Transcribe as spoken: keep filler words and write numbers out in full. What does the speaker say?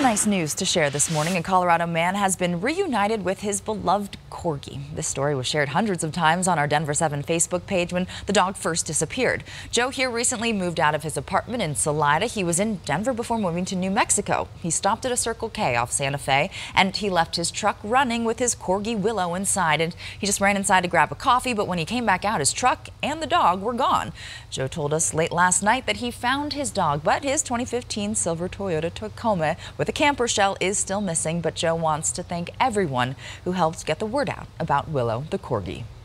Some nice news to share this morning. A Colorado man has been reunited with his beloved corgi. This story was shared hundreds of times on our Denver seven Facebook page when the dog first disappeared. Joe here recently moved out of his apartment in Salida. He was in Denver before moving to New Mexico. He stopped at a Circle K off Santa Fe, and he left his truck running with his corgi Willow inside. And he just ran inside to grab a coffee, but when he came back out, his truck and the dog were gone. Joe told us late last night that he found his dog, but his twenty fifteen silver Toyota Tacoma with a camper shell is still missing. But Joe wants to thank everyone who helped get the word out about Willow the corgi.